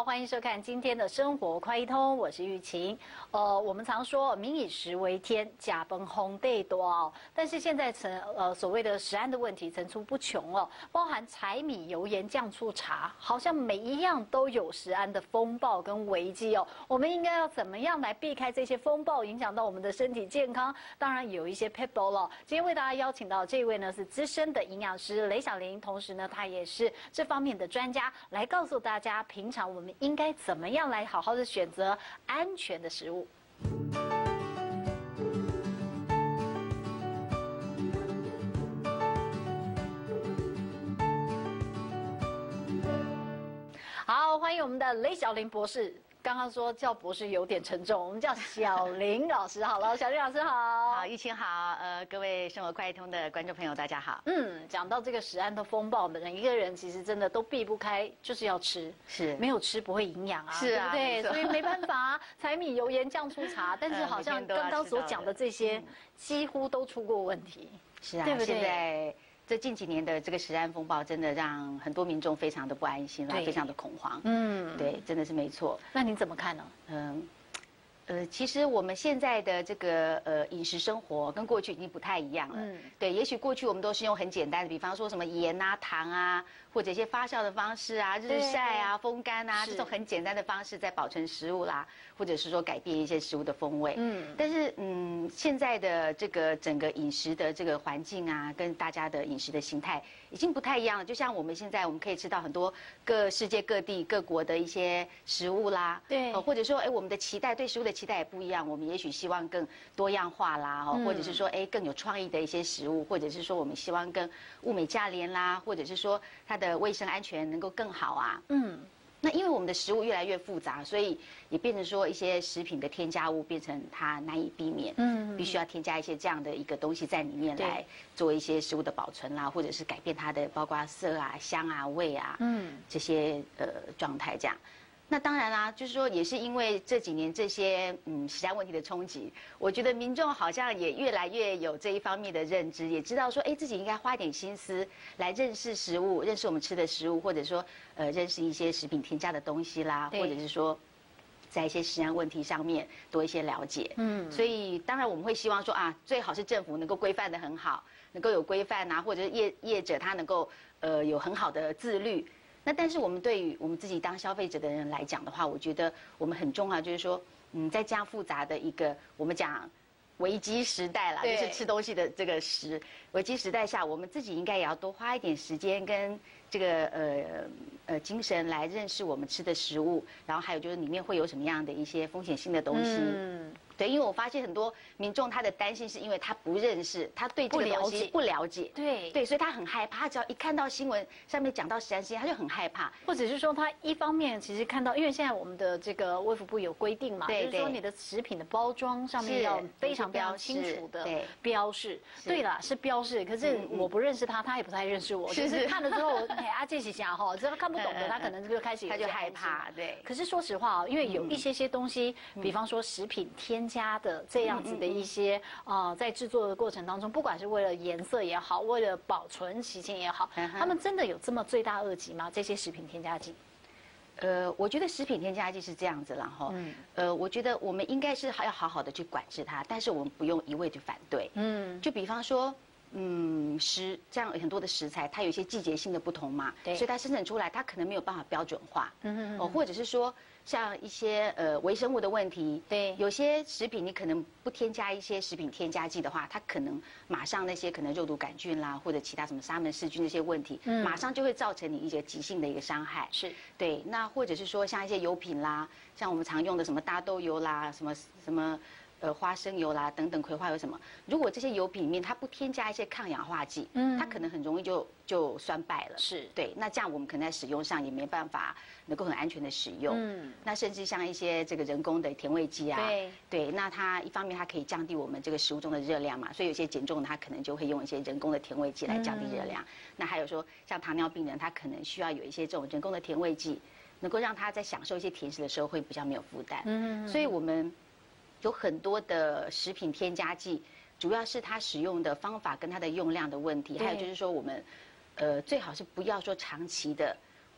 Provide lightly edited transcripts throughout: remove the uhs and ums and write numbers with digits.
欢迎收看今天的生活快一通，我是玉琴。我们常说民以食为天，甲崩烘地多哦。但是现在所谓的食安的问题层出不穷哦，包含柴米油盐酱醋茶，好像每一样都有食安的风暴跟危机哦。我们应该要怎么样来避开这些风暴，影响到我们的身体健康？当然有一些 people 了。今天为大家邀请到这位呢是资深的营养师雷小玲，同时呢她也是这方面的专家，来告诉大家平常我们应该怎么样来好好的选择安全的食物。好，欢迎我们的雷小玲博士。刚刚说叫博士有点沉重，我们叫小玲老师好了。小玲老师好。 好，玉清好，各位生活快通的观众朋友大家好。 讲到这个食安的风暴，每一个人其实真的都避不开，就是要吃， 是没有吃不会营养啊， 是啊， 对不对？所以没办法，柴米油盐酱醋茶，但是好像刚刚所讲的这些，几乎都出过问题， 是啊， 对不对？ 现在这近几年的这个食安风暴，真的让很多民众非常的不安心啦，非常的恐慌。对，真的是没错。 那您怎么看呢？ 其实我们现在的这个饮食生活跟过去已经不太一样了。对，也许过去我们都是用很简单的，比方说什么盐啊、糖啊，或者一些发酵的方式啊、日晒啊、风干啊这种很简单的方式在保存食物啦，或者是说改变一些食物的风味。但是现在的这个整个饮食的这个环境啊，跟大家的饮食的形态已经不太一样了。就像我们现在我们可以吃到很多世界各地各国的一些食物啦， 对， 或者说我们的期待对食物的期待也不一样，我们也许希望更多样化啦，或者是说更有创意的一些食物，或者是说我们希望更物美价廉啦，或者是说它的卫生安全能够更好啊。那因为我们的食物越来越复杂，所以也变成说一些食品的添加物变成它难以避免，必须要添加一些这样的一个东西在里面来做一些食物的保存啦，或者是改变它的包括色啊、香啊、味啊，这些状态这样。那当然啦，就是说也是因为这几年这些食安问题的冲击，我觉得民众好像也越来越有这一方面的认知，也知道说自己应该花一点心思来认识食物，认识我们吃的食物，或者说认识一些食品添加的东西啦，或者是说在一些食安问题上面多一些了解。所以当然我们会希望说最好是政府能够规范得很好，能够有规范啊，或者是业者他能够有很好的自律。那但是我们对于我们自己当消费者的人来讲的话，我觉得我们很重要，就是说，在这样复杂的一个我们讲危机时代啦，就是吃东西的这个危机时代下，我们自己应该也要多花一点时间跟这个精神来认识我们吃的食物，然后还有就是里面会有什么样的一些风险性的东西。对，因为我发现很多民众他的担心是因为他不认识，他对这个东西不了解，对，所以他很害怕，他只要一看到新闻上面讲到食安事件，他就很害怕， 或者是说他一方面其实看到，因为现在我们的这个卫福部有规定嘛，就是说你的食品的包装上面要非常清楚的标示。对啦，是标示，可是我不认识他，他也不太认识我，就是看了之后，这是啥哈，只要看不懂的，他可能就开始他就害怕，对。 可是说实话因为有一些东西，比方说食品添加的这样子的一些在制作的过程当中，不管是为了颜色也好，为了保存期间也好，他们真的有这么罪大恶极吗？这些食品添加剂？ 我觉得食品添加剂是这样子啦哈，我觉得我们应该是要好好的去管制它，但是我们不用一味去反对。就比方说。这样很多的食材，它有一些季节性的不同嘛，所以它生产出来，它可能没有办法标准化，或者是说像一些微生物的问题，有些食品你可能不添加一些食品添加剂的话，它可能马上那些可能肉毒杆菌啦，或者其他什么沙门氏菌这些问题，马上就会造成你一些急性的一个伤害。对，那或者是说像一些油品啦，像我们常用的什么大豆油啦，什么。花生油啦等等葵花油什么，如果这些油品里面它不添加一些抗氧化剂，它可能很容易就酸败了。对，那这样我们可能在使用上也没办法能够很安全的使用。那甚至像一些这个人工的甜味剂啊，对，那它一方面它可以降低我们这个食物中的热量嘛，所以有些减重它可能就会用一些人工的甜味剂来降低热量。那还有说像糖尿病人，他可能需要有一些这种人工的甜味剂，能够让他在享受一些甜食的时候会比较没有负担。所以我们有很多的食品添加剂，主要是它使用的方法跟它的用量的问题，还有就是说我们，最好是不要说长期的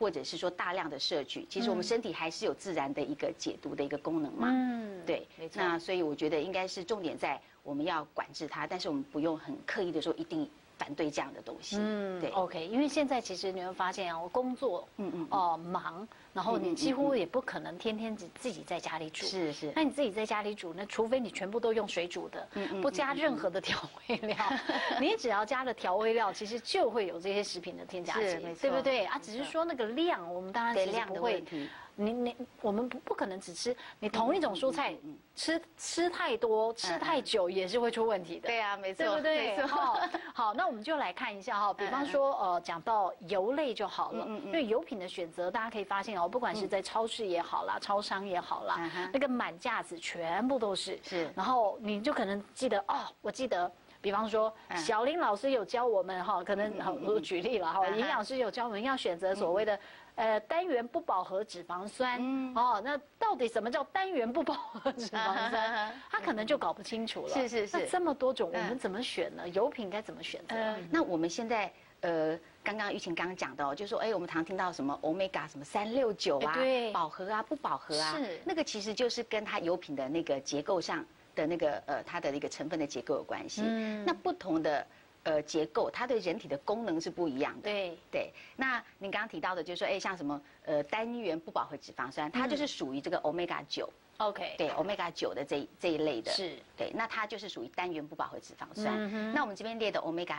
或者是说大量的摄取，其实我们身体还是有自然的一个解毒的一个功能嘛。对，没错。那所以我觉得应该是重点在我们要管制它，但是我们不用很刻意的说一定反对这样的东西。对。 OK， 因为现在其实你会发现啊，工作忙，然后你几乎也不可能天天自己在家里煮。是。那你自己在家里煮，那除非你全部都用水煮的，不加任何的调味料，你只要加了调味料，其实就会有这些食品的添加剂，对不对啊？只是说那个量，我们当然其实不会。我们不可能只吃你同一种蔬菜，吃太多吃太久也是会出问题的。 对啊，没错， 对不对？好，那我们就来看一下哈，比方说讲到油类就好了，因为油品的选择，大家可以发现哦，不管是在超市也好啦，超商也好啦，那个满架子全部都是。然后你就可能记得哦，我记得。比方说，小林老师有教我们哈，可能我举例了哈，营养师有教我们要选择所谓的单元不饱和脂肪酸哦。那到底什么叫单元不饱和脂肪酸？他可能就搞不清楚了。是。那这么多种，我们怎么选呢？油品该怎么选择？ 那我们现在刚刚玉琴刚刚讲的哦，就说我们常听到什么 omega 什么369啊，饱和啊，不饱和啊，那个其实就是跟它油品的那个结构上。的那个它的一个成分的结构有关系。那不同的结构，它对人体的功能是不一样的。对。那您刚刚提到的，就是说，像什么单元不饱和脂肪酸，它就是属于这个 omega 9。 OK。 对 omega 9的这一类的。 是。 对，那它就是属于单元不饱和脂肪酸。那我们这边列的 omega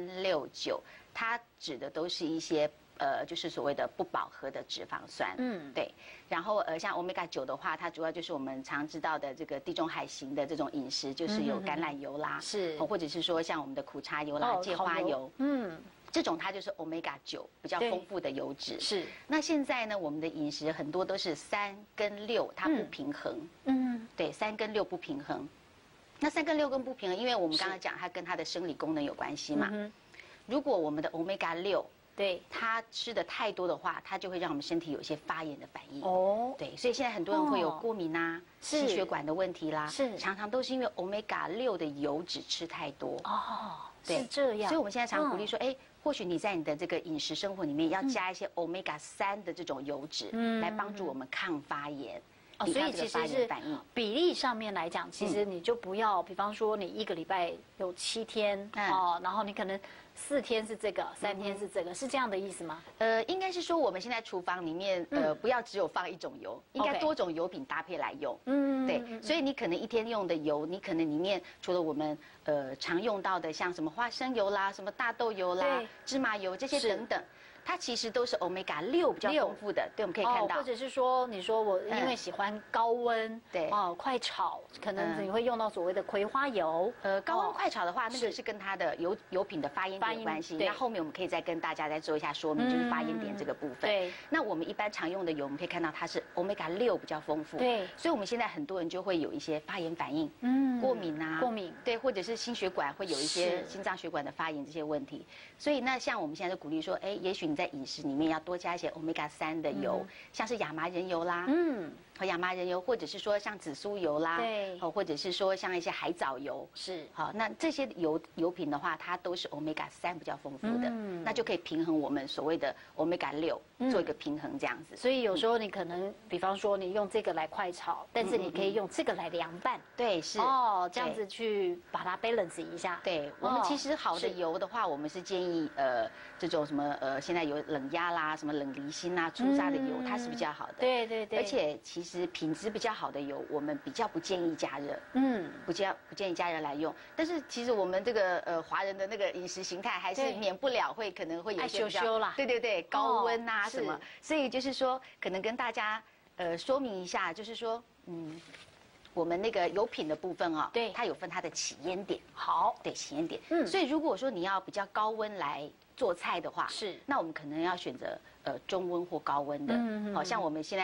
369，它指的都是一些。就是所谓的不饱和的脂肪酸，对。然后像 omega 9的话，它主要就是我们常知道的这个地中海型的这种饮食，就是有橄榄油啦，或者是说像我们的苦茶油啦、芥花油，这种它就是 omega 9比较丰富的油脂。是。那现在呢，我们的饮食很多都是3跟6，它不平衡。对，3跟6不平衡。那3跟6跟不平衡，因为我们刚才讲它跟它的生理功能有关系嘛。如果我们的 omega 6对它吃的太多的话，它就会让我们身体有一些发炎的反应。对，所以现在很多人会有过敏啊、心血管的问题啦，常常都是因为 omega 6的油脂吃太多。 是这样。 所以我们现在常鼓励说，或许你在你的这个饮食生活里面要加一些 omega 3的这种油脂，来帮助我们抗发炎。 所以其实是比例上面来讲，其实你就不要，比方说你1个礼拜有7天然后你可能4天是这个，3天是这个，是这样的意思吗？ 应该是说我们现在厨房里面不要只有放一种油，应该多种油品搭配来用。对，所以你可能1天用的油，你可能里面除了我们常用到的像什么花生油啦、什么大豆油啦、芝麻油这些等等。它其实都是 omega 6比较丰富的，对，我们可以看到。 或者是说，你说我因为喜欢高温，对，快炒，可能你会用到所谓的葵花油。 高温快炒的话，那个是跟它的油品的发烟点有关系。那后面我们可以再跟大家再做一下说明，就是发烟点这个部分。对。那我们一般常用的油，我们可以看到它是 omega 6比较丰富。对。所以我们现在很多人就会有一些发炎反应，过敏啊，对，或者是心血管会有一些心脏血管的发炎这些问题。所以那像我们现在就鼓励说，也许你在饮食里面要多加一些 omega 3的油，像是亚麻仁油啦，和亚麻仁油，或者是说像紫苏油啦，对，或者是说像一些海藻油，好，那这些油品的话，它都是 omega 3比较丰富的，那就可以平衡我们所谓的 omega 6，做一个平衡这样子。 所以有时候你可能，比方说你用这个来快炒，但是你可以用这个来凉拌， 对，是这样子去把它 balance 一下。 对，我们其实好的油的话，我们是建议这种什么现在有冷压啦，什么冷离心啊，粗砂的油，它是比较好的。对对对。而且其实品质比较好的油，我们比较不建议加热。不建议加热来用。但是其实我们这个华人的那个饮食形态还是免不了可能会有一些比较啦。 对对对，高温啊什么。所以就是说，可能跟大家说明一下，就是说我们那个油品的部分对，它有分它的起烟点。好，对，起烟点。所以如果说你要比较高温来做菜的话，那我们可能要选择中温或高温的。好像我们现在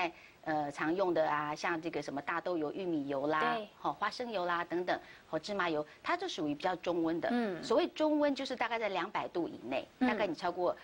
常用的啊，像这个什么大豆油、玉米油啦，花生油啦等等，芝麻油，它就属于比较中温的。所谓中温就是大概在200度以内，大概你超过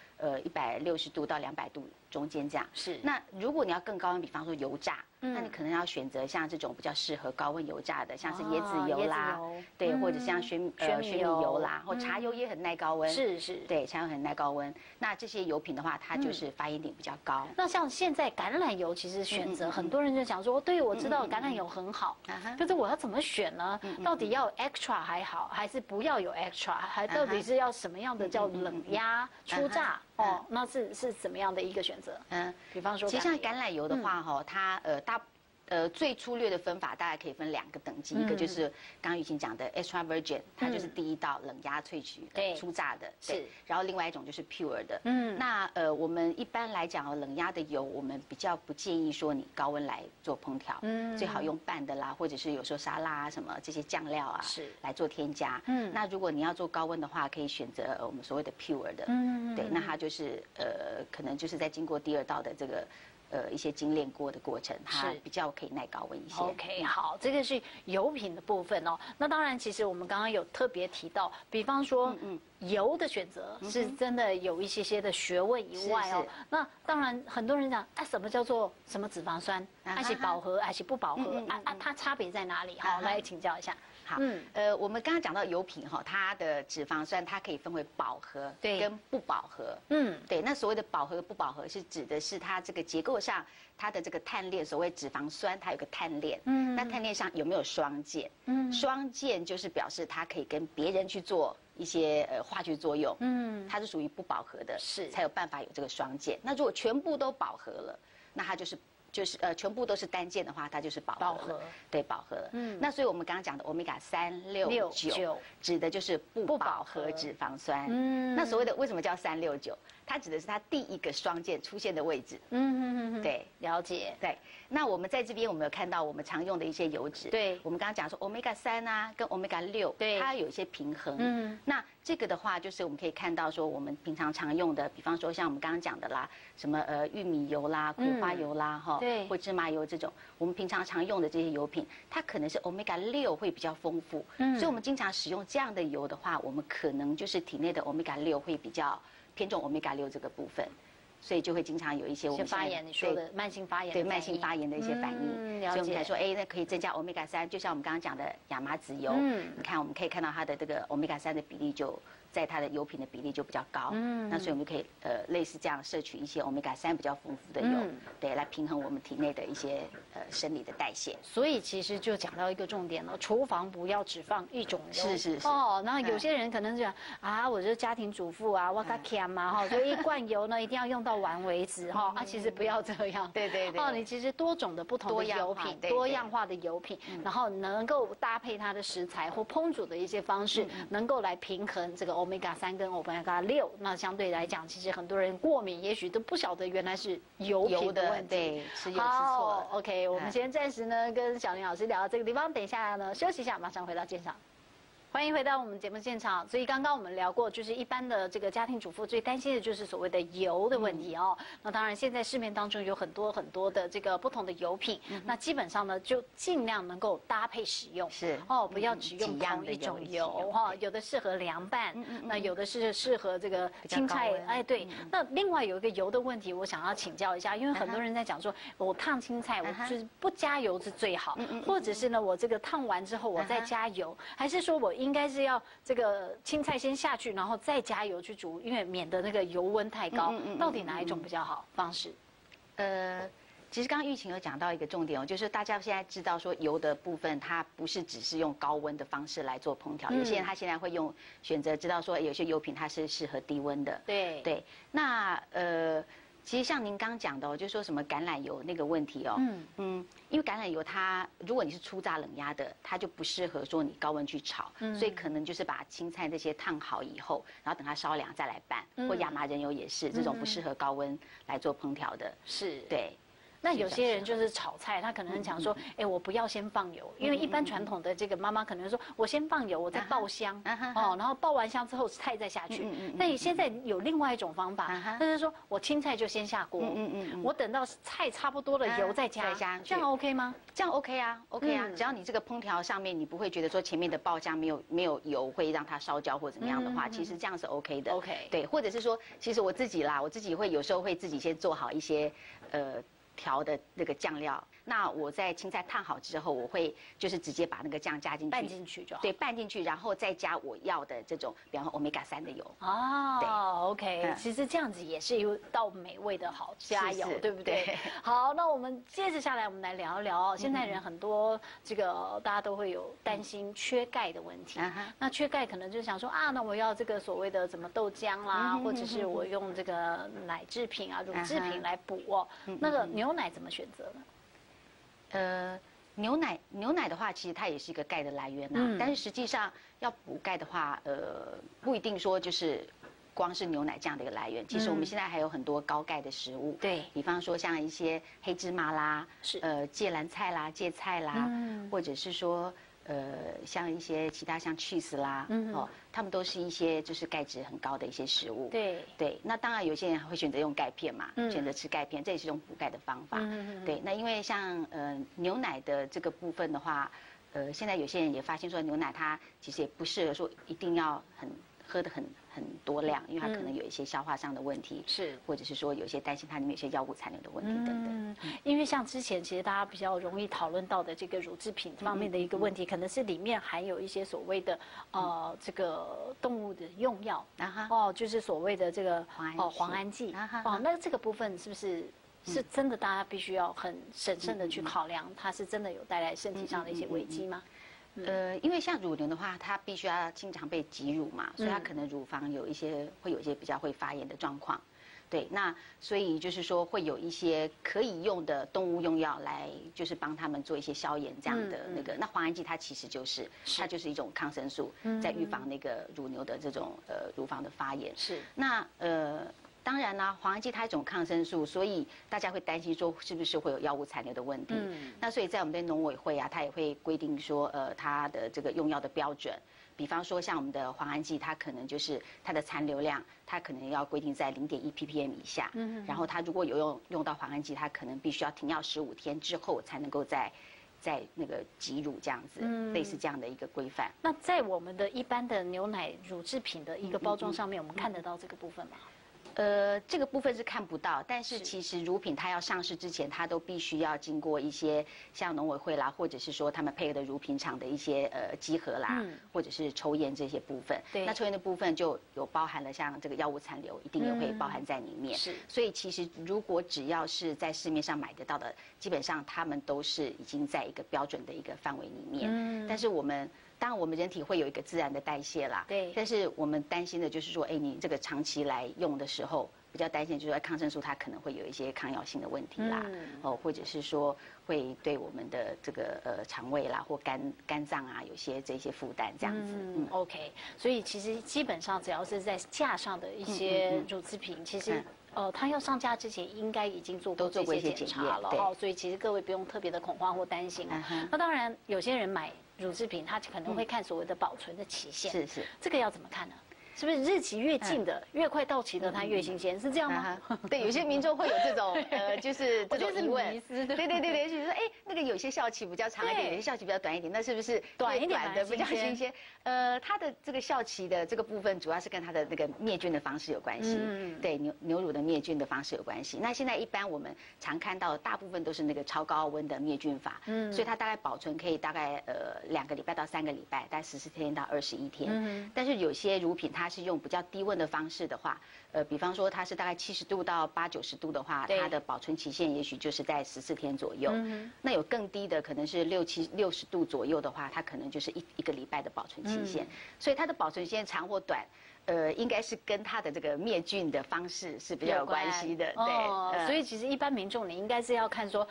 160度到200度中间这样。是。那如果你要更高温，比方说油炸，那你可能要选择像这种比较适合高温油炸的，像是椰子油啦，对，或者像玄米油啦，或茶油也很耐高温。是。对，茶油很耐高温。那这些油品的话，它就是发烟点比较高。 那像现在橄榄油，其实选择很多人就想说，对，我知道橄榄油很好，可是我要怎么选呢？到底要 extra 还好，还是不要有 extra？还到底是要什么样的叫冷压初榨？哦，那是怎么样的一个选择？比方说， 其实像橄榄油的话，它最粗略的分法大概可以分2个等级，一个就是刚刚雨晴讲的 extra virgin， 它就是第一道冷压萃取初榨的，是。然后另外一种就是 pure 的，那我们一般来讲冷压的油，我们比较不建议说你高温来做烹调，最好用拌的啦，或者是有时候沙拉啊什么这些酱料啊，是来做添加。那如果你要做高温的话，可以选择我们所谓的 pure 的，对，那它就是可能就是在经过第2道的这个。一些精炼过的过程，它比较可以耐高温一些。 OK， 好，这个是油品的部分哦。那当然，其实我们刚刚有特别提到，比方说，油的选择是真的有一些的学问以外哦。那当然，很多人讲，什么叫做什么脂肪酸，还是饱和，还是不饱和？它差别在哪里？好，来请教一下。 好，我们刚刚讲到油品哈，它的脂肪酸它可以分为饱和跟不饱和。对，那所谓的饱和不饱和是指的是它这个结构上它的这个碳链，所谓脂肪酸它有个碳链，那碳链上有没有双键？双键就是表示它可以跟别人去做一些化学作用，它是属于不饱和的，是才有办法有这个双键。那如果全部都饱和了，那它就是全部都是单键的话，它就是饱和了，对，饱和了。那所以我们刚刚讲的 omega 3、6、9，指的就是不饱和脂肪酸。那所谓的为什么叫3、6、9？它指的是它第一个双键出现的位置。对， 了解。 对，那我们在这边我们有看到我们常用的一些油脂。对，我们刚刚讲说 omega 3啊，跟 omega 6，对，它有一些平衡。那这个的话，就是我们可以看到说，我们平常常用的，比方说像我们刚刚讲的啦，什么玉米油啦、葵花油啦，对，或芝麻油这种，我们平常常用的这些油品，它可能是 omega 6会比较丰富。所以我们经常使用这样的油的话，我们可能就是体内的 omega 6会比较偏重 omega 6这个部分。所以就会经常有一些我们发炎，你说的慢性发炎， 对慢性发炎的一些反应。所以我们才说，那可以增加 omega 3，就像我们刚刚讲的亚麻籽油，你看我们可以看到它的这个 omega 3的比例就在它的油品的比例就比较高。那所以我们就可以类似这样摄取一些 omega 3比较丰富的油，对，来平衡我们体内的一些生理的代谢。 所以其实就讲到一个重点了，厨房不要只放一种油。 是。 哦，那有些人可能就讲我是家庭主妇啊，我较强嘛所以一罐油呢一定要用到完为止其实不要这样。对。你其实多种的不同的油品，多样化的油品，然后能够搭配它的食材或烹煮的一些方式，能够来平衡这个 omega 3跟 omega 6。那相对来讲，其实很多人过敏，也许都不晓得原来是油品的问题。 对，吃油吃错了。 OK， 我们先暂时呢跟小林老师聊到这个地方，等一下呢休息一下，马上回到现场。欢迎回到我们节目现场。所以刚刚我们聊过，就是一般的这个家庭主妇最担心的就是所谓的油的问题哦。那当然，现在市面当中有很多的这个不同的油品，那基本上呢就尽量能够搭配使用，是不要只用同一种油有的适合凉拌，那有的是适合这个青菜，对。那另外有一个油的问题，我想要请教一下，因为很多人在讲说，我烫青菜，我就是不加油是最好，或者是呢我这个烫完之后我再加油，还是说我应该是要这个青菜先下去，然后再加油去煮，因为免得那个油温太高。到底哪一种比较好方式？ 其实刚刚玉晴有讲到一个重点就是大家现在知道说油的部分，它不是只是用高温的方式来做烹调，有些人他现在会选择知道说有些油品它是适合低温的。对。那其实像您刚讲的就是说什么橄榄油那个问题因为橄榄油它如果你是初榨冷压的，它就不适合说你高温去炒，所以可能就是把青菜那些烫好以后，然后等它烧凉再来拌，或亚麻仁油也是这种不适合高温来做烹调的。是，对。 那有些人就是炒菜，他可能讲说，哎，我不要先放油，因为一般传统的这个妈妈可能说，我先放油，我再爆香，哦，然后爆完香之后菜再下去。那现在有另外一种方法，那就是说我青菜就先下锅，我等到菜差不多了油再加，这样 OK 吗？ 这样 OK 啊 ，OK 啊，只要你这个烹调上面你不会觉得说前面的爆香没有油会让它烧焦或怎么样的话，其实这样是 OK 的。 OK， 对，或者是说，其实我自己会有时候会自己先做好一些调的那个酱料。那我在青菜烫好之后，我会就是直接把那个酱加进去， 拌进去就好。 对，拌进去，然后再加我要的这种，比方说 Omega-3的油。 哦 ，OK， 其实这样子也是一道美味的好佳肴，对不对？好，那我们接着下来，我们来聊一聊现在人很多这个大家都会有担心缺钙的问题。那缺钙可能就想说啊，那我要这个所谓的什么豆浆啦，或者是我用这个奶制品啊、乳制品来补哦。那个牛奶怎么选择呢？ 牛奶的话，其实它也是一个钙的来源呐。但是实际上要补钙的话，不一定说就是光是牛奶这样的一个来源。其实我们现在还有很多高钙的食物， 对， 比方说像一些黑芝麻啦，芥蓝菜啦、芥菜啦，或者是说像一些其他像 cheese 啦，它们都是一些就是钙质很高的一些食物。对，那当然有些人会选择用钙片嘛，选择吃钙片，这也是一种补钙的方法。对，那因为像牛奶的这个部分的话，现在有些人也发现说牛奶它其实也不适合说一定要喝得很多量，因为它可能有一些消化上的问题，或者是说有一些担心它里面有些药物残留的问题等等。 因为像之前其实大家比较容易讨论到的这个乳制品方面的一个问题，可能是里面含有一些所谓的这个动物的用药就是所谓的这个磺胺剂那这个部分是不是真的大家必须要很审慎的去考量，它是真的有带来身体上的一些危机吗？ 因为像乳牛的话，它必须要经常被挤乳嘛，所以它可能乳房会有一些比较会发炎的状况。对，那所以就是说会有一些可以用的动物用药来，就是帮他们做一些消炎这样的那个。那磺胺剂它其实它就是一种抗生素，在预防那个乳牛的这种乳房的发炎。那当然啦，磺胺剂它是一种抗生素，所以大家会担心说是不是会有药物残留的问题。那所以在我们的农委会啊，它也会规定说，它的这个用药的标准，比方说像我们的磺胺剂，它可能就是它的残留量，它可能要规定在0.1 ppm 以下。然后它如果有用到磺胺剂，它可能必须要停药15天之后才能够在那个挤乳这样子，类似这样的一个规范。 那在我们的一般的牛奶乳制品的一个包装上面，我们看得到这个部分吗？ 这个部分是看不到，但是其实乳品它要上市之前，它都必须要经过一些像农委会啦，或者是说他们配合的乳品厂的一些稽核啦，或者是抽验这些部分。那抽验的部分就有包含了像这个药物残留，一定也会包含在里面。所以其实如果只要是在市面上买得到的，基本上他们都是已经在一个标准的一个范围里面。但是当然，我们人体会有一个自然的代谢啦。但是我们担心的就是说，你这个长期来用的时候，比较担心就是说抗生素它可能会有一些抗药性的问题啦，或者是说会对我们的这个肠胃啦或肝脏啊有些这些负担这样子。 OK， 所以其实基本上只要是在架上的一些乳制品，其实。它要上架之前应该已经做过这些检查了所以其实各位不用特别的恐慌或担心那当然，有些人买乳制品，他可能会看所谓的保存的期限，这个要怎么看呢？是不是日期越近的、越快到期的，它越新鲜？是这样吗？ 对，有些民众会有这种就是这种疑问。对，就是说，那个有些效期比较长一点，有些效期比较短一点，那是不是短一点的比较新鲜？它的这个效期的这个部分，主要是跟它的那个灭菌的方式有关系。对，牛乳的灭菌的方式有关系。那现在一般我们常看到的大部分都是那个超高温的灭菌法，所以它大概保存可以大概2个礼拜到3个礼拜，大概14天到21天。但是有些乳品它是用比较低温的方式的话，比方说它是大概70度到80、90度的话，它的保存期限也许就是在14天左右。那有更低的，可能是60度左右的话，它可能就是一个礼拜的保存期限。所以它的保存期限长或短，应该是跟它的这个灭菌的方式是比较有关系的。 对，所以其实一般民众你应该是要看说。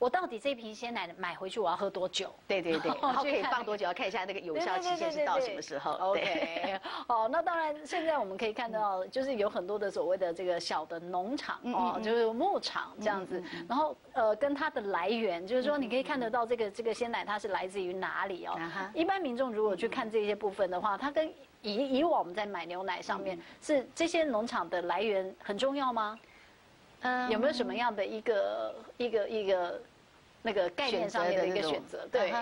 我到底这瓶鲜奶买回去我要喝多久？ 对对对，然后可以放多久？要看一下那个有效期限是到什么时候。 OK， 哦，那当然，现在我们可以看到，就是有很多的所谓的这个小的农场哦，就是牧场这样子，然后跟它的来源，就是说你可以看得到这个鲜奶它是来自于哪里哦。一般民众如果去看这些部分的话，它跟以往我们在买牛奶上面，是这些农场的来源很重要吗？有没有什么样的一个那个概念上面的一个选择？对，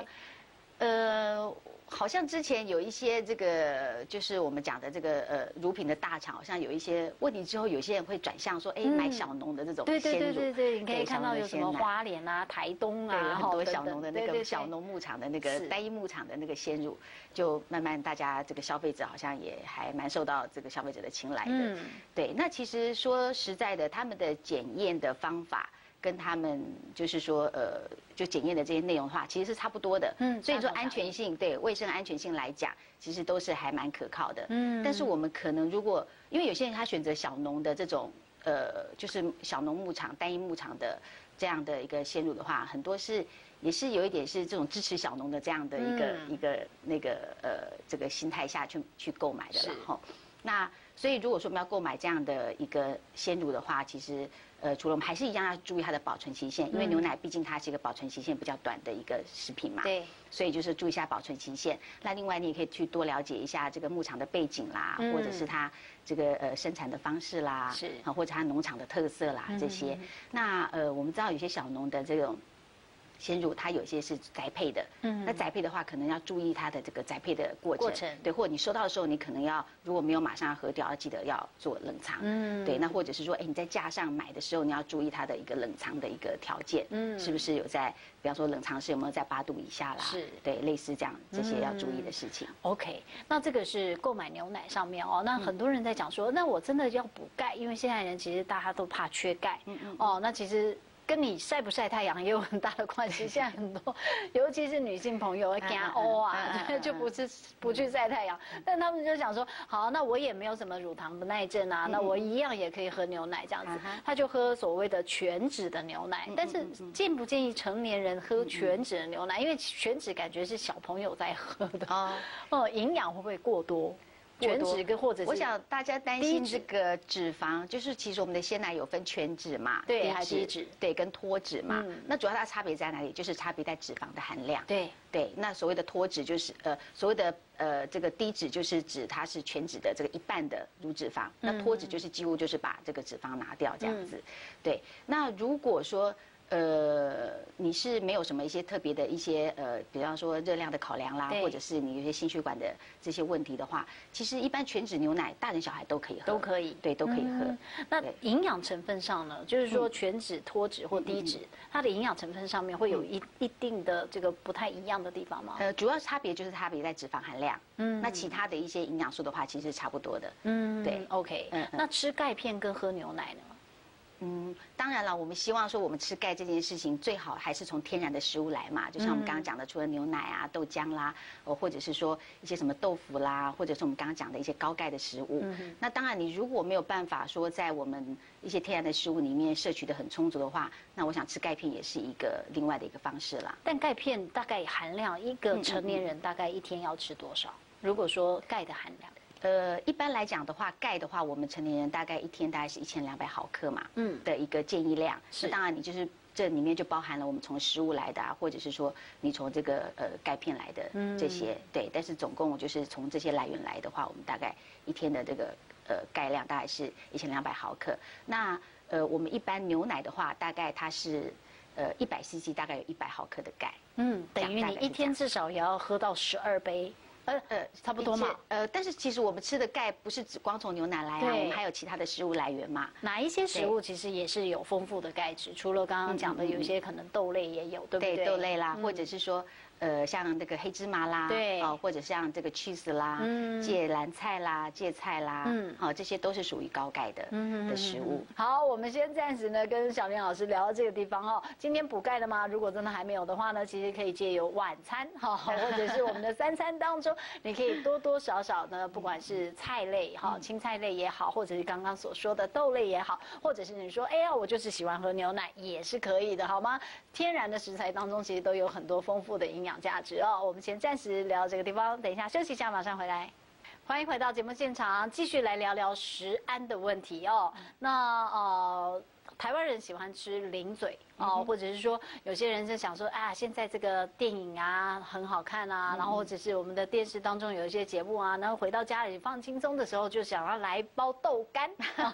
好像之前有一些这个，就是我们讲的这个乳品的大厂，好像有一些问题之后，有些人会转向说，哎，买小农的这种鲜乳。 对，你可以看到有什么花莲啊、台东啊， 对，很多小农的那个小农牧场的那个单一牧场的那个鲜乳，就慢慢大家这个消费者好像也还蛮受到这个消费者的青睐的。对，那其实说实在的，他们的检验的方法。跟他们就是说，就检验的这些内容的话，其实是差不多的。所以说安全性，对卫生安全性来讲，其实都是还蛮可靠的。但是我们可能如果，因为有些人他选择小农的这种，就是小农牧场、单一牧场的这样的一个鲜乳的话，很多也是有一点是这种支持小农的这样的一个这个心态下去购买的了哈。那所以如果说我们要购买这样的一个鲜乳的话，其实除了我们还是一样要注意它的保存期限，因为牛奶毕竟它是一个保存期限比较短的一个食品嘛。对。所以就是注意一下保存期限。那另外你也可以去多了解一下这个牧场的背景啦，或者是它这个生产的方式啦，是啊，或者它农场的特色啦这些。那我们知道有些小农的这种。鲜乳它有些是宅配的，那宅配的话可能要注意它的这个宅配的过程，对，或者你收到的时候你可能要如果没有马上要喝掉，要记得要做冷藏，对，那或者是说，哎，你在架上买的时候你要注意它的一个冷藏的一个条件，是不是有在，比方说冷藏室有没有在8度以下啦，是，对，类似这样这些要注意的事情。 OK， 那这个是购买牛奶上面哦，那很多人在讲说，那我真的要补钙，因为现在人其实大家都怕缺钙，哦，那其实。跟你晒不晒太阳也有很大的关系。现在很多，尤其是女性朋友会惊欧啊，就不去晒太阳。但他们就想说，好，那我也没有什么乳糖不耐症啊，那我一样也可以喝牛奶这样子。他就喝所谓的全脂的牛奶。但是建不建议成年人喝全脂的牛奶？因为全脂感觉是小朋友在喝的。营养会不会过多？全脂跟或者是， 我想大家担心这个脂肪，就是其实我们的鲜奶有分全脂嘛， 对，还低脂， 对，跟脱脂嘛。那主要它差别在哪里？就是差别在脂肪的含量。对，那所谓的脱脂就是所谓的这个低脂就是指它是全脂的这个1半的乳脂肪，那脱脂就是几乎就是把这个脂肪拿掉这样子。对，那如果说。你是没有什么一些特别的一些比方说热量的考量啦，或者是你有些心血管的这些问题的话，其实一般全脂牛奶大人小孩都可以喝， 都可以， 对，都可以喝。 那营养成分上呢，就是说全脂、脱脂或低脂，它的营养成分上面会有一定的这个不太一样的地方吗？ 主要差别就是差别在脂肪含量。那其他的一些营养素的话，其实是差不多的。对 ，OK。那吃钙片跟喝牛奶呢？ 当然了，我们希望说我们吃钙这件事情最好还是从天然的食物来嘛，就像我们刚刚讲的，除了牛奶啊、豆浆啦，或者是说一些什么豆腐啦，或者是我们刚刚讲的一些高钙的食物。那当然，你如果没有办法说在我们一些天然的食物里面摄取的很充足的话，那我想吃钙片也是一个另外的一个方式啦。 但钙片大概含量，一个成年人大概一天要吃多少？如果说钙的含量？ 一般来讲的话，钙的话，我们成年人大概一天大概是1200毫克嘛，的一个建议量。那当然，你就是这里面就包含了我们从食物来的啊，或者是说你从这个钙片来的这些，对。但是总共就是从这些来源来的话，我们大概一天的这个钙量大概是1200毫克。那我们一般牛奶的话，大概它是100cc 大概有100毫克的钙。 等于你一天至少也要喝到12杯。差不多嘛。 但是其实我们吃的钙不是只光从牛奶来啊，我们还有其他的食物来源嘛。 哪一些食物其实也是有丰富的钙质？除了刚刚讲的，有一些可能豆类也有，对不对？ 对，豆类啦，或者是说像那个黑芝麻啦， 对， 或者像这个 cheese 啦，芥蓝菜啦、芥菜啦，这些都是属于高钙的食物。 好，我们先暂时呢跟小林老师聊到这个地方哦。今天补钙的吗？如果真的还没有的话呢，其实可以借由晚餐哈，或者是我们的3餐当中，你可以多多少少呢，不管是菜类哈，青菜类也好，或者是刚刚所说的豆类也好，或者是你说哎呀，我就是喜欢喝牛奶也是可以的，好吗？天然的食材当中其实都有很多丰富的营养价值哦。我们先暂时聊到这个地方，等一下休息一下，马上回来。欢迎回到节目现场，继续来聊聊食安的问题哦。那台湾人喜欢吃零嘴哦，或者是说有些人就想说啊，现在这个电影啊很好看啊，然后或者是我们的电视当中有一些节目啊，然后回到家里放轻松的时候就想要来包豆干。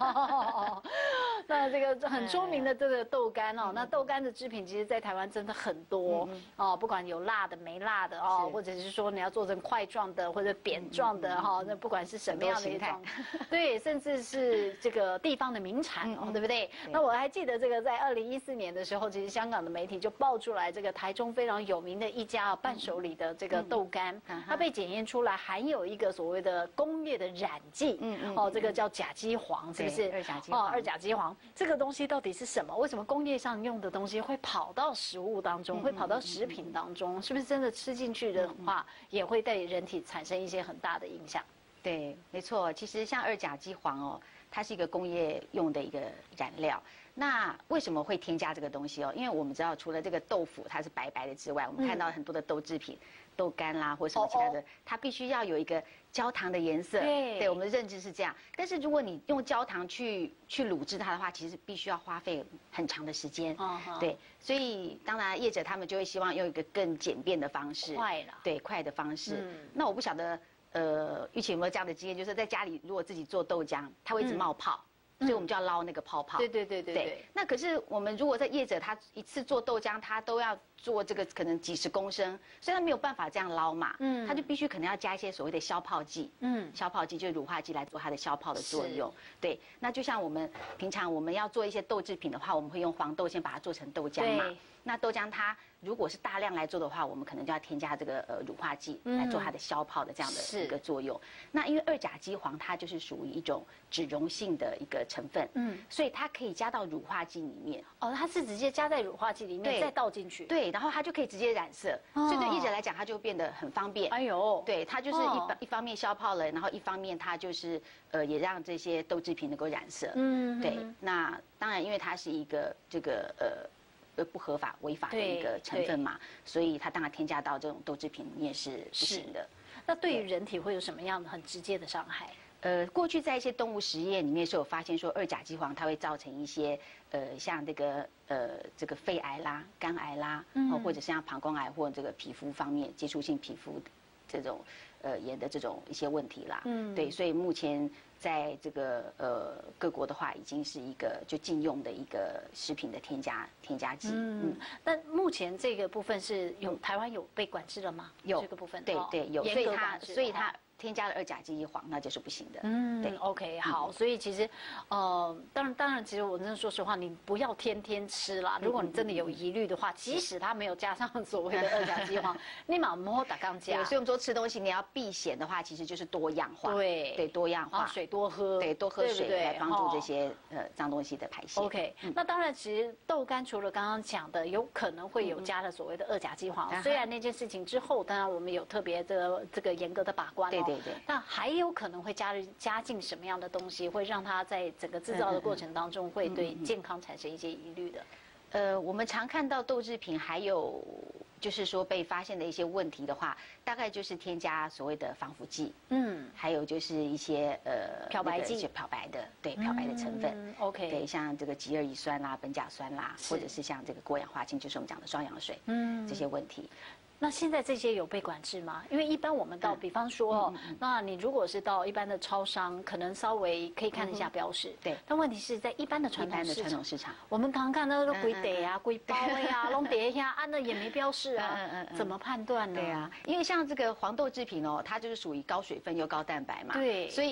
那这个很出名的这个豆干哦，那豆干的制品其实在台湾真的很多哦，不管有辣的没辣的哦，或者是说你要做成块状的或者扁状的哈，那不管是什么样的一种，对，甚至是这个地方的名产哦，对不对？那我还记得这个在2014年的时候，其实香港的媒体就爆出来这个台中非常有名的一家伴手礼的这个豆干，它被检验出来含有一个所谓的工业的染剂，哦，这个叫甲基黄，是不是？ 二甲基黄。 二甲基黄这个东西到底是什么？为什么工业上用的东西会跑到食物当中，会跑到食品当中？是不是真的吃进去的话，也会对人体产生一些很大的影响？ 对，没错。其实像二甲基黄哦，它是一个工业用的一个染料。那为什么会添加这个东西哦？因为我们知道，除了这个豆腐它是白白的之外，我们看到很多的豆制品，豆干啦或什么其他的，它必须要有一个焦糖的颜色。对，我们的认知是这样。但是如果你用焦糖去卤制它的话，其实必须要花费很长的时间。对，所以当然业者他们就会希望用一个更简便的方式， 快了， 对，快的方式。那我不晓得，玉琪有没有这样的经验，就是在家里如果自己做豆浆，它会一直冒泡。所以我们就要捞那个泡泡。 对。 那可是我们如果在业者他一次做豆浆，他都要做这个可能几十公升，所以他没有办法这样捞嘛。他就必须可能要加一些所谓的消泡剂。消泡剂就是乳化剂来做它的消泡的作用。对，那就像我们平常我们要做一些豆制品的话，我们会用黄豆先把它做成豆浆嘛。那豆浆它如果是大量来做的话，我们可能就要添加这个乳化剂来做它的消泡的这样的一个作用。那因为二甲基黄它就是属于一种脂溶性的一个成分，所以它可以加到乳化剂里面。 哦，它是直接加在乳化剂里面再倒进去。 对，然后它就可以直接染色，所以对业者来讲它就变得很方便。 哎呦， 对，它就是一方面消泡了，然后一方面它就是也让这些豆制品能够染色。对，那当然因为它是一个这个不合法、违法的一个成分嘛，所以它当然添加到这种豆制品里面是不行的。 那对于人体会有什么样的很直接的伤害？ 过去在一些动物实验里面是有发现说，二甲基黄它会造成一些像这个肺癌啦、肝癌啦，或者像膀胱癌或这个皮肤方面接触性皮肤这种炎的这种一些问题啦。对，所以目前在这个各国的话，已经是一个就禁用的一个食品的添加剂。 那目前这个部分是台湾有被管制了吗？ 有这个部分， 对有，所以它添加了二甲基黄，那就是不行的。对 ，OK， 好，所以其实，当然，其实我真的说实话，你不要天天吃啦。如果你真的有疑虑的话，即使它没有加上所谓的二甲基黄，你马摸打刚加。 所以我们说吃东西你要避咸的话，其实就是多样化。对，多样化， 水多喝， 对，多喝水来帮助这些脏东西的排泄。 OK，那当然，其实豆干除了刚刚讲的，有可能会有加了所谓的二甲基黄。虽然那件事情之后，当然我们有特别的这个严格的把关。 对， 那还有可能会加进什么样的东西，会让它在整个制造的过程当中会对健康产生一些疑虑的？ 我们常看到豆制品还有就是说被发现的一些问题的话，大概就是添加所谓的防腐剂，还有就是一些漂白剂， 漂白的，对，漂白的成分 ，OK， 对，像这个己二乙酸啦、苯甲酸啦，或者是像这个过氧化氢，就是我们讲的双氧水，这些问题。 那现在这些有被管制吗？因为一般我们到，比方说，那你如果是到一般的超商，可能稍微可以看一下标示。 对。 但问题是在一般的传统市场， 我们刚刚看到那个龟袋啊、龟包呀、弄碟呀，啊，那也没标示啊，怎么判断呢？ 对啊，因为像这个黄豆制品哦，它就是属于高水分又高蛋白嘛。 对。 所以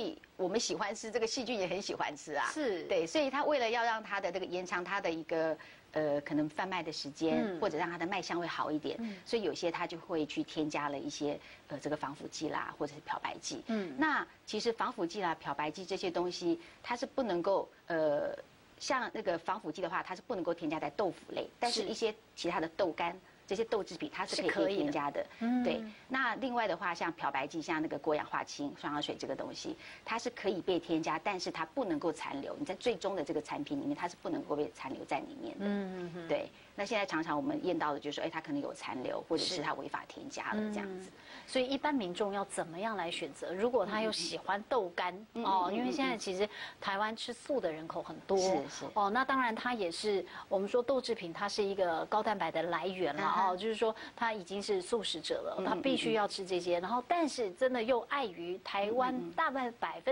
我们喜欢吃，这个细菌也很喜欢吃啊。 是， 对，所以它为了要让它的这个延长它的一个可能贩卖的时间，或者让它的卖相会好一点，所以有些它就会去添加了一些这个防腐剂啦，或者是漂白剂。那其实防腐剂啦、漂白剂这些东西，它是不能够像那个防腐剂的话，它是不能够添加在豆腐类，但是一些其他的豆干。这些豆制品它是可以添加的，对。那另外的话，像漂白剂，像那个过氧化氢、双氧水这个东西，它是可以被添加，但是它不能够残留。你在最终的这个产品里面，它是不能够被残留在里面的。对。那现在常常我们验到的就是说，它可能有残留，或者是它违法添加了这样子。 所以一般民众要怎么样来选择？如果他又喜欢豆干因为现在其实台湾吃素的人口很多， 是那当然它也是我们说豆制品，它是一个高蛋白的来源了就是说他已经是素食者了，他必须要吃这些。然后但是真的又碍于台湾大概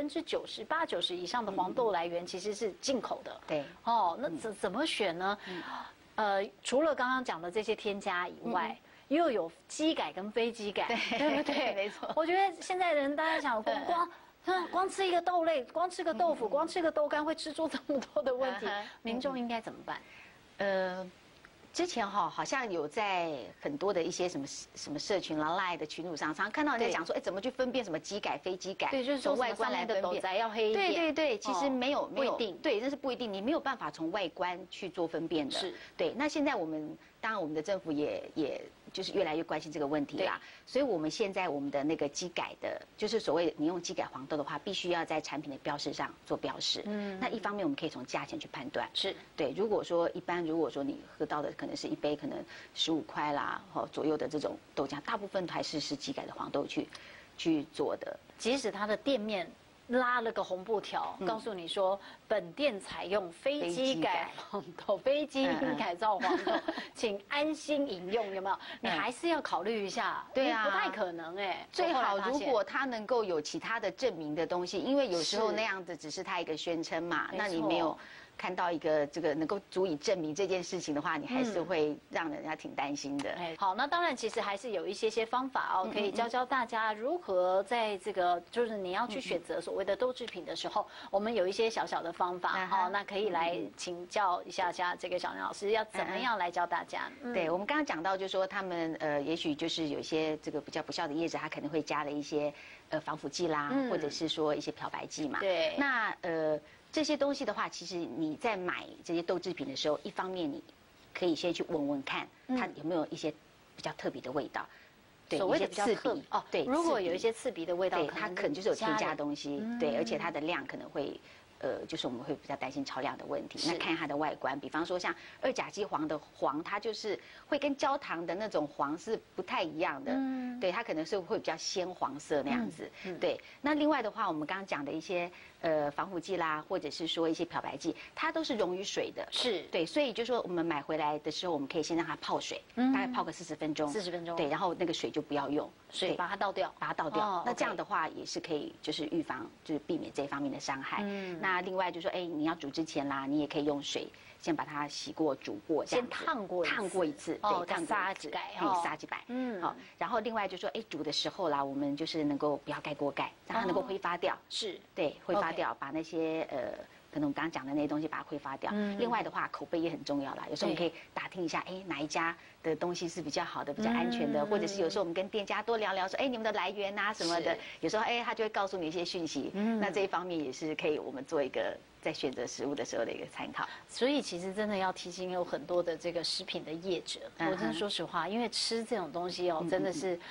98%、90%以上的黄豆来源其实是进口的， 对那怎么选呢？除了刚刚讲的这些添加以外。又有基改跟非基改，对不对？ 没错。 我觉得现在人大家想光吃一个豆类，光吃个豆腐，光吃个豆干，会吃出这么多的问题，民众应该怎么办？ 之前好像有在很多的一些什么社群啦、LINE 的群组上，常常看到人家讲说，怎么去分辨什么基改、非基改？ 对，就是从外观来分辨，要黑一点。 对，其实没有不一定， 对，那是不一定，你没有办法从外观去做分辨的。是，对。那现在当然我们的政府也就是越来越关心这个问题啦，所以我们现在我们的那个基改的，就是所谓你用基改黄豆的话，必须要在产品的标示上做标示。那一方面我们可以从价钱去判断， 是对。如果说你喝到的可能是一杯可能15块啦左右的这种豆浆，大部分还是基改的黄豆去做的， 即使它的店面拉了个红布条，告诉你说本店采用非基改黄豆、非基因改造黄豆，请安心饮用，有没有？你还是要考虑一下。 对啊， 不太可能最好如果它能够有其他的证明的东西，因为有时候那样子只是它一个宣称嘛，那你没有看到一个这个能够足以证明这件事情的话，你还是会让人家挺担心的。 好，那当然其实还是有一些方法可以教大家如何在这个就是你要去选择所谓的豆制品的时候，我们有一些小小的方法那可以来请教一下这个小林老师要怎么样来教大家。 对，我们刚刚讲到就是说他们也许就是有一些这个比较不孝的业者，他可能会加了一些防腐剂啦，或者是说一些漂白剂嘛。 对， 那这些东西的话，其实你在买这些豆制品的时候，一方面你可以先去闻闻看，它有没有一些比较特别的味道。 对，所谓的比较刺鼻对， 如果有一些刺鼻的味道， 它可能就是有添加东西，对，而且它的量可能会。就是我们会比较担心超量的问题。那看它的外观，比方说像二甲基黄的黄，它就是会跟焦糖的那种黄是不太一样的。对，它可能是会比较鲜黄色那样子。对，那另外的话，我们刚刚讲的一些防腐剂啦，或者是说一些漂白剂，它都是溶于水的。 是对，所以就说我们买回来的时候，我们可以先让它泡水，大概泡个40分钟。 40分钟。 对，然后那个水就不要用， 水把它倒掉， 那这样的话也是可以，就是预防，就是避免这一方面的伤害。那另外就是说，你要煮之前啦，你也可以用水先把它洗过、煮过， 先烫过一次，对，烫杀几改， 杀几百，好。然后另外就说，煮的时候啦，我们就是能够不要盖锅盖，让它能够挥发掉， 是对，挥发掉，把那些可能我们刚刚讲的那些东西把它挥发掉。另外的话，口碑也很重要啦。有时候我们可以打听一下，哪一家的东西是比较好的、比较安全的，或者是有时候我们跟店家多聊聊，说，你们的来源啊什么的，有时候他就会告诉你一些讯息。那这一方面也是可以我们做一个在选择食物的时候的一个参考。 所以其实真的要提醒有很多的这个食品的业者，我真的说实话，因为吃这种东西真的是，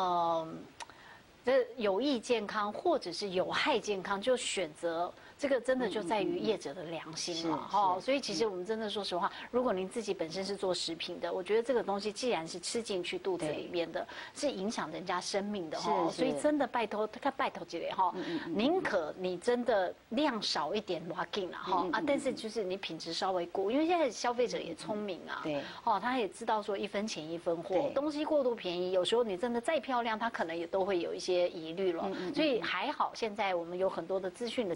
这有益健康或者是有害健康，就选择。这个真的就在于业者的良心了所以其实我们真的说实话，如果您自己本身是做食品的，我觉得这个东西既然是吃进去肚子里面的，是影响人家生命的所以真的拜托这类宁可你真的量少一点，但是就是你品质稍微过，因为现在消费者也聪明对他也知道说1分钱1分货，东西过度便宜，有时候你真的再漂亮，他可能也都会有一些疑虑了，所以还好现在我们有很多的资讯的节目。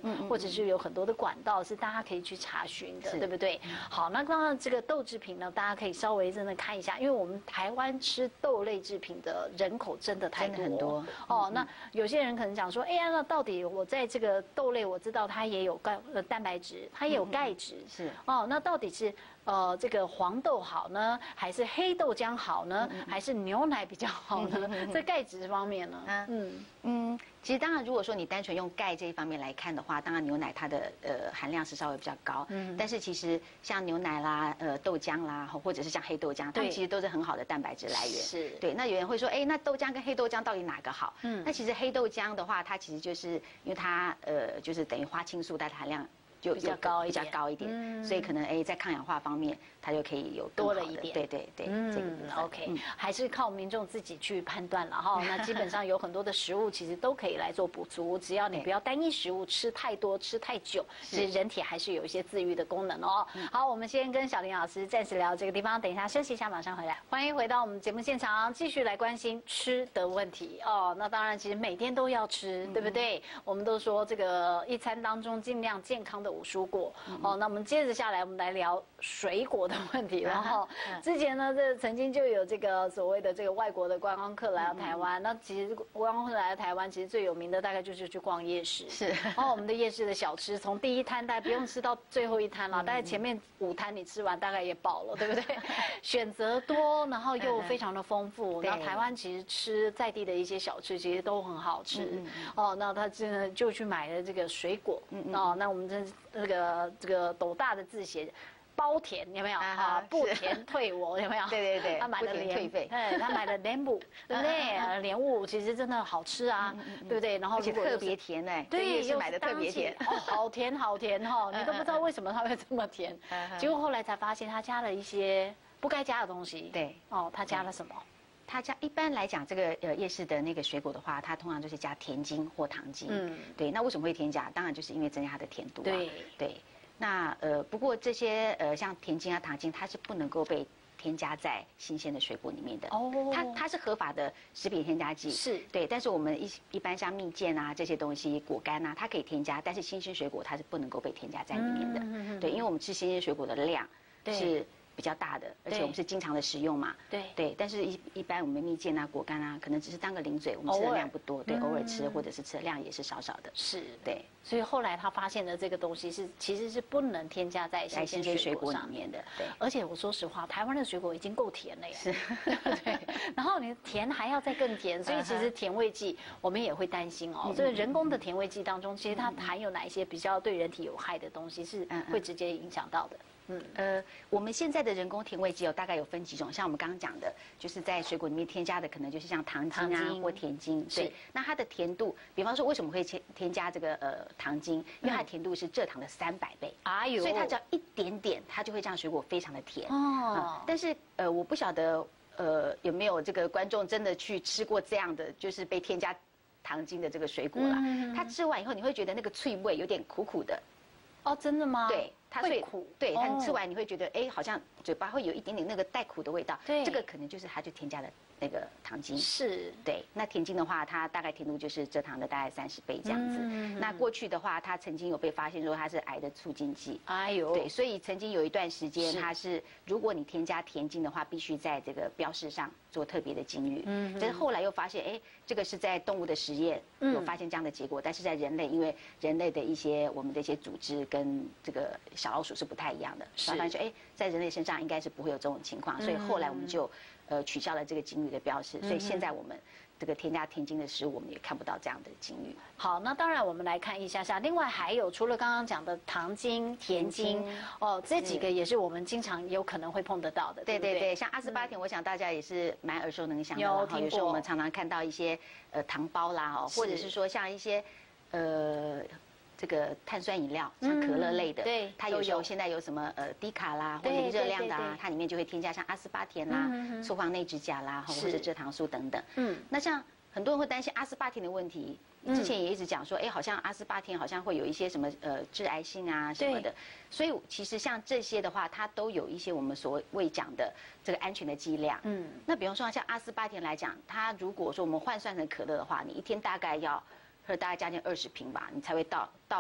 或者是有很多的管道是大家可以去查询的，对不对？好，那刚刚这个豆制品呢，大家可以稍微真的看一下，因为我们台湾吃豆类制品的人口真的太多， 很多哦。那有些人可能讲说，哎呀，那到底我在这个豆类，我知道它也有蛋白质，它也有钙质， 是哦，那到底是这个黄豆好呢，还是黑豆浆好呢，还是牛奶比较好呢？在钙质方面呢？ 其实当然，如果说你单纯用钙这一方面来看的话，当然牛奶它的含量是稍微比较高，但是其实像牛奶啦、豆浆啦，或者是像黑豆浆，它们其实都是很好的蛋白质来源。 是对。那有人会说，哎，那豆浆跟黑豆浆到底哪个好？那其实黑豆浆的话，它其实就是因为它就是等于花青素它的含量就比较高一点， 所以可能在抗氧化方面，它就可以有多了一点。 对，这个部分 OK，还是靠民众自己去判断了哈。那基本上有很多的食物其实都可以来做补足，只要你不要单一食物吃太多、吃太久，其实人体还是有一些自愈的功能哦。好，我们先跟小林老师暂时聊这个地方，等一下休息一下，马上回来。欢迎回到我们节目现场，继续来关心吃的问题哦。那当然，其实每天都要吃，对不对？我们都说这个一餐当中尽量健康的5蔬果哦。那我们接着下来，我们来聊水果的问题。然后之前呢，这曾经就有这个所谓的这个外国的观光客来到台湾，那其实观光客来到台湾，其实最有名的大概就是去逛夜市。 是。 然后我们的夜市的小吃，从第一摊大概不用吃到最后一摊了，大概前面5摊你吃完大概也饱了，对不对？选择多，然后又非常的丰富。然后台湾其实吃在地的一些小吃，其实都很好吃。哦，那他真的就去买了这个水果。哦，那我们这个斗大的字写包甜，有没有啊？不甜退我，有没有？ 对， 他买了退费。 对，他买了莲雾，对不对？莲雾其实真的好吃啊，对不对？然后而且特别甜哎， 对， 是买的特别甜， 哦，好甜哈，你都不知道为什么它会这么甜。结果后来才发现，他加了一些不该加的东西。 对， 哦，他加了什么？ 它加一般来讲，这个夜市的那个水果的话，它通常就是加甜精或糖精。对。那为什么会添加？当然就是因为增加它的甜度。对。那不过这些像甜精啊、糖精，它是不能够被添加在新鲜的水果里面的。哦。它是合法的食品添加剂。 是。 对。但是我们一般像蜜饯啊这些东西、果干啊，它可以添加，但是新鲜水果它是不能够被添加在里面的。对，因为我们吃新鲜水果的量是比较大的，而且我们是经常的食用嘛。对。但是一般我们蜜饯啊、果干啊，可能只是当个零嘴，我们吃的量不多。对，偶尔吃，或者是吃的量也是少少的。 是。 对。 所以后来他发现的这个东西其实是不能添加在新鲜水果上面的。对。而且我说实话，台湾的水果已经够甜了耶。 是。 对。然后你甜还要再更甜，所以其实甜味剂我们也会担心哦。这个人工的甜味剂当中，其实它含有哪一些比较对人体有害的东西，是会直接影响到的。 我们现在的人工甜味剂大概有分几种，像我们刚刚讲的，就是在水果里面添加的，可能就是像糖精啊或甜精。对，那它的甜度，比方说为什么会添加这个糖精？因为它的甜度是蔗糖的300倍。哎呦！所以它只要一点点，它就会让水果非常的甜。哦。但是我不晓得有没有这个观众真的去吃过这样的，就是被添加糖精的这个水果啦。它吃完以后，你会觉得那个脆味有点苦苦的。 哦，真的吗？ 对。它会苦，对，它吃完你会觉得，好像嘴巴会有一点点那个带苦的味道。对，这个可能就是它就添加了那个糖精。是。对，那甜精的话，它大概甜度就是蔗糖的大概30倍这样子。那过去的话，它曾经有被发现说它是癌的促进剂。哎呦。对，所以曾经有一段时间，它是如果你添加甜精的话，必须在这个标示上做特别的警语。但是后来又发现，这个是在动物的实验有发现这样的结果，但是在人类，因为人类的我们的一些组织跟这个小老鼠是不太一样的，所以发现说，在人类身上应该是不会有这种情况，所以后来我们就取消了这个警语的标示，所以现在我们这个添加甜精的食物，我们也看不到这样的警语。 好，那当然我们来看一下，另外还有除了刚刚讲的糖精、甜精，这几个也是我们经常有可能会碰得到的。 对，像阿斯巴甜，我想大家也是蛮耳熟能详的，有时候我们常常看到一些糖包啦，或者是说像一些这个碳酸饮料，像可乐类的，对，它有时候现在有什么低卡啦，或者热量的啊，它里面就会添加像阿斯巴甜啦、醋黄内酯钾啦，或者蔗糖素等等。那像很多人会担心阿斯巴甜的问题，之前也一直讲说，好像阿斯巴甜好像会有一些什么致癌性啊什么的，所以其实像这些的话，它都有一些我们所谓讲的这个安全的剂量。那比方说像阿斯巴甜来讲，它如果说我们换算成可乐的话，你一天大概要喝大概将近20瓶吧，你才会到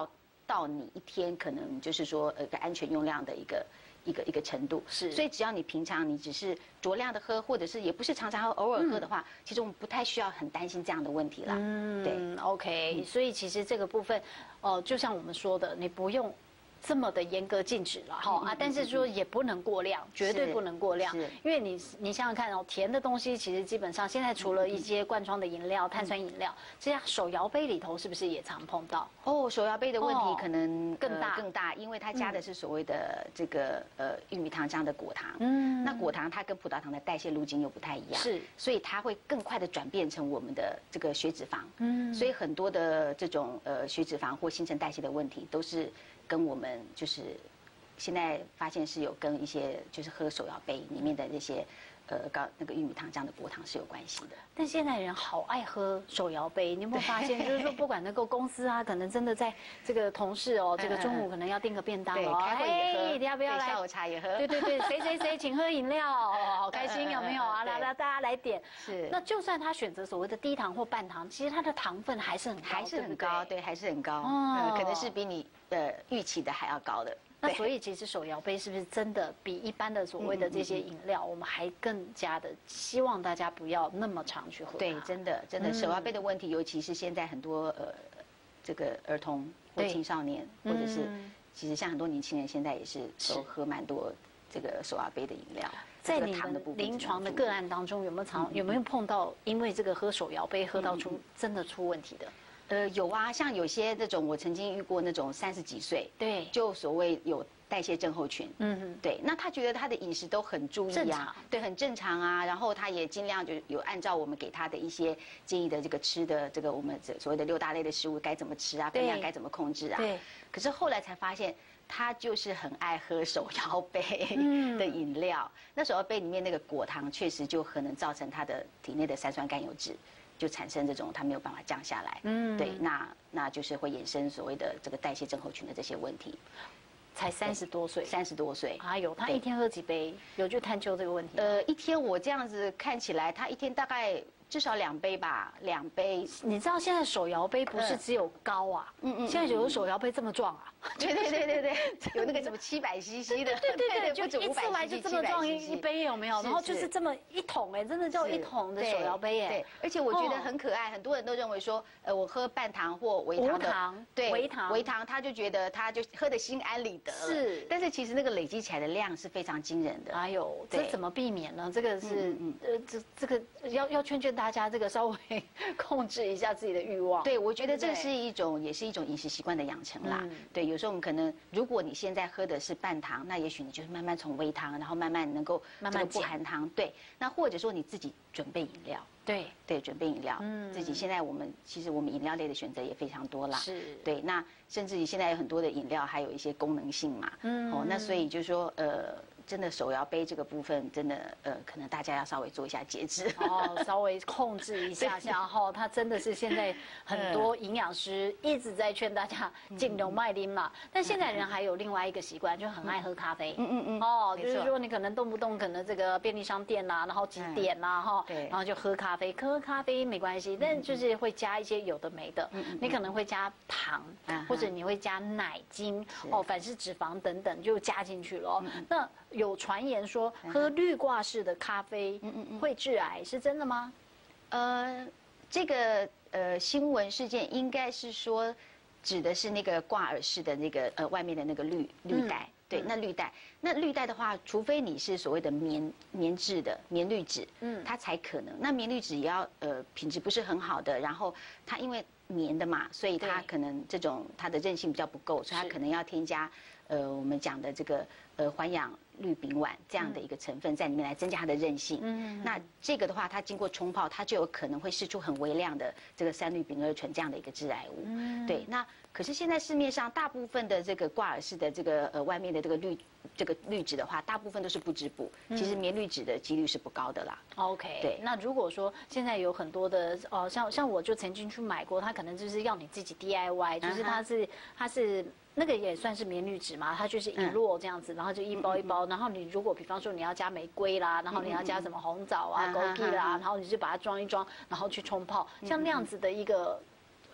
到你一天可能就是说一个安全用量的一个程度。 是， 所以只要你平常你只是酌量的喝，或者是也不是常常喝，偶尔喝的话，其实我们不太需要很担心这样的问题啦。对 ，OK，所以其实这个部分，就像我们说的，你不用这么的严格禁止了哈但是说也不能过量，绝对不能过量，因为你想想看哦，甜的东西其实基本上现在除了一些罐装的饮料、碳酸饮料，这些手摇杯里头是不是也常碰到？ 哦，手摇杯的问题可能更大， 因为它加的是所谓的这个玉米糖浆的果糖，那果糖它跟葡萄糖的代谢路径又不太一样， 是， 所以它会更快的转变成我们的这个血脂肪，所以很多的这种血脂肪或新陈代谢的问题都是跟我们就是现在发现是有跟一些就是喝手摇杯里面的那些那个玉米糖浆的果糖是有关系的。 但现在人好爱喝手摇杯，你有没有发现？就是说，不管那个公司啊，可能真的在这个同事哦，这个中午可能要订个便当哦， 开会也喝， 你要不要来？ 下午茶也喝。 对对对，谁请喝饮料哦，好开心有没有啊？来，大家来点。 是。 那就算他选择所谓的低糖或半糖，其实它的糖分还是很高， 还是很高，对，还是很高。可能是比你预期的还要高的。 那所以其实手摇杯是不是真的比一般的所谓的这些饮料，我们还更加的希望大家不要那么常去喝？ 对，真的手摇杯的问题，尤其是现在很多这个儿童或青少年，或者是其实像很多年轻人现在也是都喝蛮多这个手摇杯的饮料。 在你们临床的个案当中，有没有碰到因为这个喝手摇杯喝到真的出问题的？ 有啊，像有些这种我曾经遇过那种30几岁， 对， 就所谓有代谢症候群，对，那他觉得他的饮食都很注意啊，对，很正常啊，然后他也尽量就有按照我们给他的一些建议的这个吃的这个我们所谓的6大类的食物该怎么吃啊，分量该怎么控制啊，对，可是后来才发现。他就是很爱喝手摇杯的饮料，那手摇杯里面那个果糖确实就可能造成他的体内的三酸甘油酯就产生这种他没有办法降下来，对，那就是会衍生所谓的这个代谢症候群的这些问题。 才30多岁 ，30多岁， 哎呦，他一天喝几杯？有去探究这个问题？ 一天我这样子看起来，他一天大概至少2杯吧，2杯。 你知道现在手摇杯不是只有高啊，现在有手摇杯这么壮啊。 对，有那个什么700cc 的， 对，就一次来就这么壮一杯有没有？然后就是这么一桶哎，真的叫一桶的手摇杯哎。 对，而且我觉得很可爱，很多人都认为说，我喝半糖或微糖的， 对， 微糖，他就觉得他就喝得心安理得了。是，但是其实那个累积起来的量是非常惊人的。 哎呦，这怎么避免呢？这个是这个要劝大家这个稍微控制一下自己的欲望。 对，我觉得这是也是一种饮食习惯的养成啦。对，有时候我们可能，如果你现在喝的是半糖，那也许你就是慢慢从微糖，然后慢慢能够这个不含糖。对，那或者说你自己准备饮料。对，准备饮料。自己现在其实我们饮料类的选择也非常多啦。 是。 对，那甚至于现在有很多的饮料还有一些功能性嘛。那所以就是说真的手摇杯这个部分，真的可能大家要稍微做一下节制稍微控制一下哈。它真的是现在很多营养师一直在劝大家尽量麦啉嘛。但现在人还有另外一个习惯，就很爱喝咖啡。就是说你可能动不动可能这个便利商店啦，然后几点啦哈，然后就喝咖啡。喝咖啡没关系，但就是会加一些有的没的。你可能会加糖，或者你会加奶精反式脂肪等等就加进去了。那有传言说喝滤挂式的咖啡会致癌，是真的吗？ 这个新闻事件应该是说指的是那个挂耳式的那个外面的那个滤带。对，那滤带的话，除非你是所谓的棉质的棉滤纸，它才可能。那棉滤纸也要品质不是很好的，然后它因为棉的嘛，所以它可能这种它的韧性比较不够，所以它可能要添加我们讲的这个环氧氯丙烷这样的一个成分在里面来增加它的韧性。那这个的话，它经过冲泡，它就有可能会释出很微量的这个3氯丙二醇这样的一个致癌物。对，那可是现在市面上大部分的这个挂耳式的这个外面的这个滤纸的话，大部分都是不织布，其实棉滤纸的几率是不高的啦。 OK， 对。 那如果说现在有很多的像我就曾经去买过，它可能就是要你自己 DIY， 就是它是。那个也算是棉滤纸嘛，它就是一摞这样子，然后就一包一包，然后你如果比方说你要加玫瑰啦，然后你要加什么红枣啊、枸杞啦，然后你就把它装一装，然后去冲泡，像那样子的一个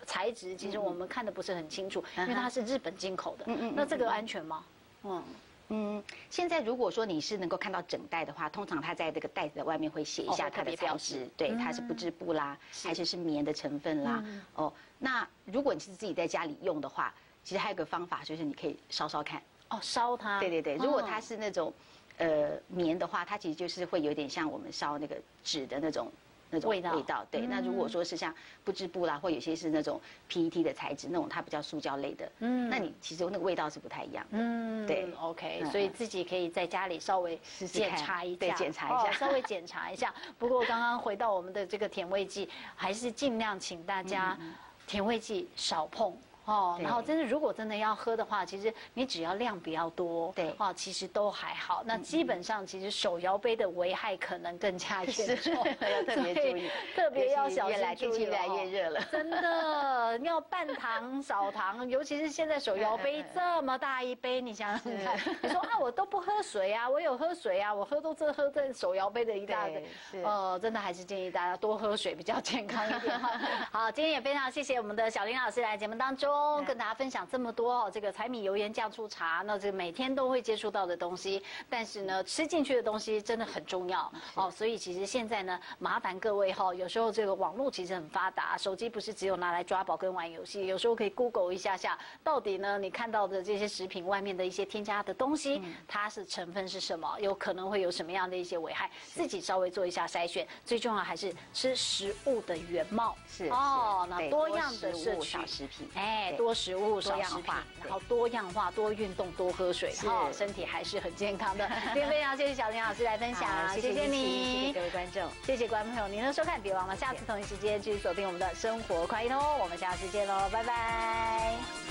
材质，其实我们看的不是很清楚，因为它是日本进口的。那这个安全吗？ 现在如果说你是能够看到整袋的话，通常它在这个袋子的外面会写一下它的材质，对，它是不织布啦，还是棉的成分啦。那如果你是自己在家里用的话，其实还有个方法，就是你可以烧烧看。 烧它。 对对对，如果它是那种棉的话，它其实就是会有点像我们烧那个纸的那种味道。对，那如果说是像不织布啦，或有些是那种 PET 的材质，那种它比较塑胶类的，那你其实那个味道是不太一样的。对 ，OK， 所以自己可以在家里稍微检查一下， 对，检查一下， 稍微检查一下。不过刚刚回到我们的这个甜味剂，还是尽量请大家甜味剂少碰。然后真的，如果真的要喝的话，其实你只要量比较多，对，其实都还好。那基本上，其实手摇杯的危害可能更加严重， 要特别注意， 特别要小心注意。 天气越来越热了， 真的要半糖少糖，尤其是现在手摇杯这么大一杯，你想想看，你说我都不喝水啊，我有喝水啊，我喝这手摇杯的一大堆，真的还是建议大家多喝水比较健康一点。好，今天也非常谢谢我们的小林老师来节目当中。跟大家分享这么多这个柴米油盐酱醋茶，那这个每天都会接触到的东西，但是呢，吃进去的东西真的很重要所以其实现在呢，麻烦各位有时候这个网络其实很发达，手机不是只有拿来抓宝跟玩游戏，有时候可以 Google 一下，到底呢你看到的这些食品外面的一些添加的东西，它是成分是什么，有可能会有什么样的一些危害，自己稍微做一下筛选。最重要还是吃食物的原貌，那多样的摄取少食品， 多食物少食品，然后多样化、多运动、多喝水，身体还是很健康的。今天非常谢谢小林老师来分享，谢谢你， 谢谢各位观众， 谢谢观众朋友您的收看，别忘了下次同一时间继续锁定我们的生活快一通，我们下次见喽，拜拜。